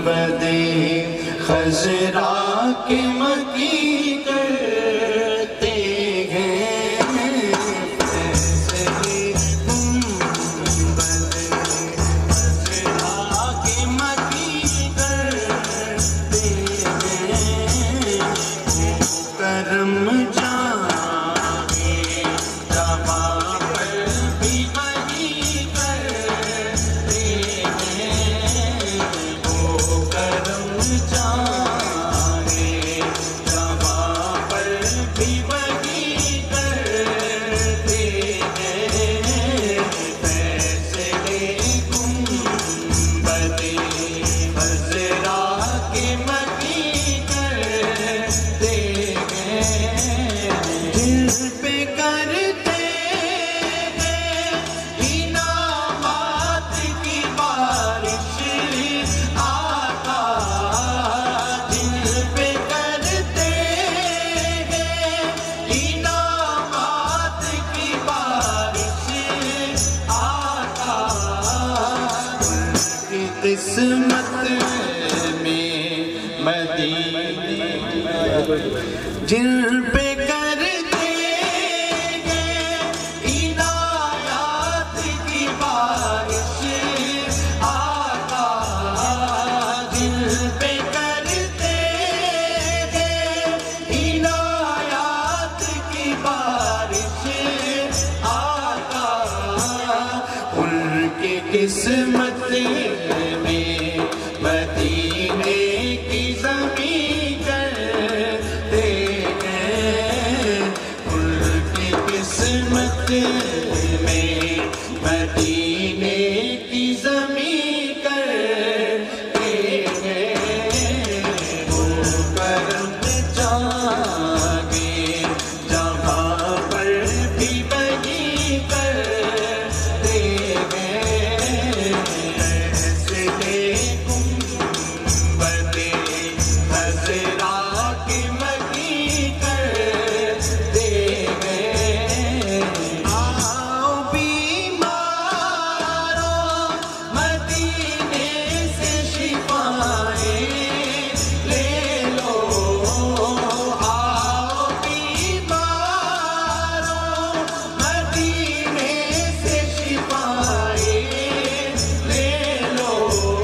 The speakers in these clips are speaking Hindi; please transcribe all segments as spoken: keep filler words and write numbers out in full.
गुंबदे खजरा के मकी करते हैं फैसले गुंबदे खजरा के मकी करते हैं करम जागे जवां पर भी वही करते हैं वो करम जागे जवां पर भी वही करते हैं फैसले गुंबदे खजरा के मकी करते दिल पे करते हैं इनामात की बारिश आका दिल पे करते हैं इनामात की बारिश आका उनकी किस्मत में मदीने जिन पे करते हैं इनायात की बारिश आका जिन पे करते हैं इनायात की बारिश आका उनकी किस्मत में मदीने की ज़मीं करते हैं उनकी किस्मत में मदीने की ज़मीं करते हैं वो करम जागे जहाँ पर भी वही करते हैं फैसले गुंबदे खजरा के मकी करते हैं आओ बीमारों मदीने से शिफाएं ले लो आओ बीमारों मदीने से शिफाएं ले लो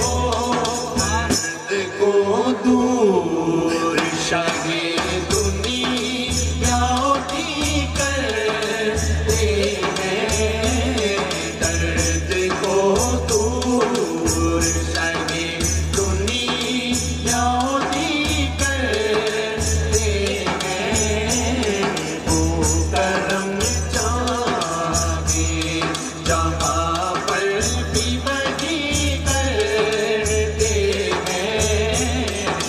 दर्द को दूर शाहे दुनिया की करते हैं दर्द को दूर शाहे दुनिया की करते हैं वो करम जागे जहाँ पर भी वही करते हैं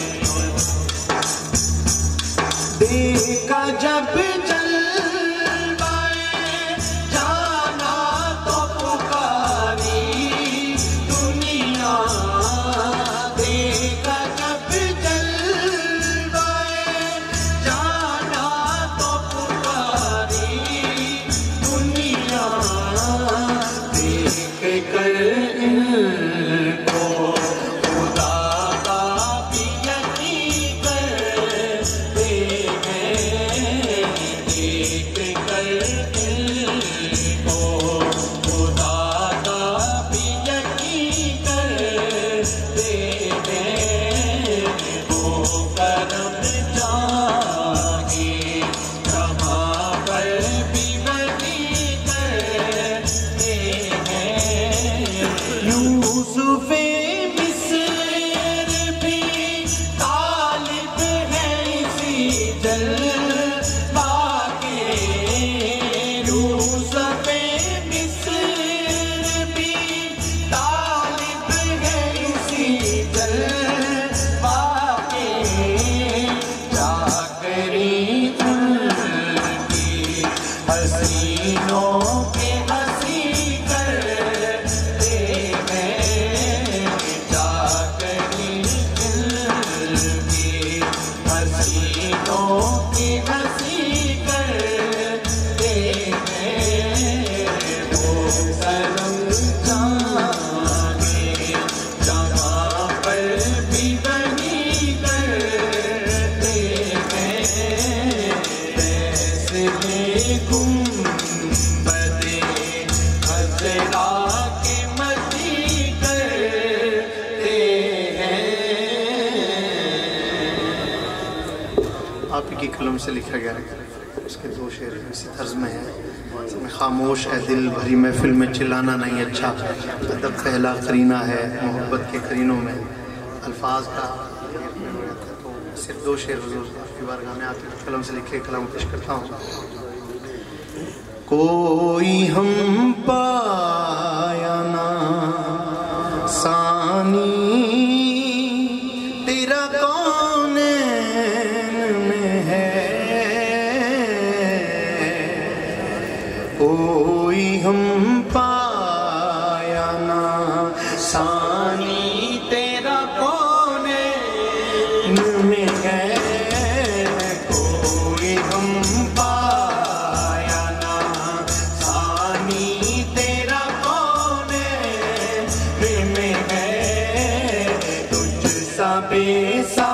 देखा जब जलवाए जाना तो पुकारी दुनिया देखा जब जलवाए जाना तो पुकारी दुनिया देख कर इनको खुदा का भी यकीन करते हैं देख कर इनको खुदा का भी यकीन करते हैं वो करम जागे जहाँ पर भी वही करते हैं यूसुफ़े मिस्र भी तालिब है इसी जलवा के यूसुफ़े मिस्र भी तालिब है इसी जलवा के जाकरी उनकी हसीनों के हसी करते हैं की कलम से लिखा गया है। उसके दो शेर इसी तर्ज में है। मैं खामोश है दिल भरी महफिल में चिल्लाना नहीं अच्छा, अदब पहला करीना है मोहब्बत के करीनों में। अल्फाज का तो सिर्फ दो शेर हुजूर की बारगाह में आपकी कलम से लिखे कलाम पेश करता हूँ। कोई हम पाया ना सानी तेरा कौन में है, कोई हम पाया ना सानी तेरा कौन में है, कोई हम पाया ना सानी तेरा कौन में है, तुझ सा बेसा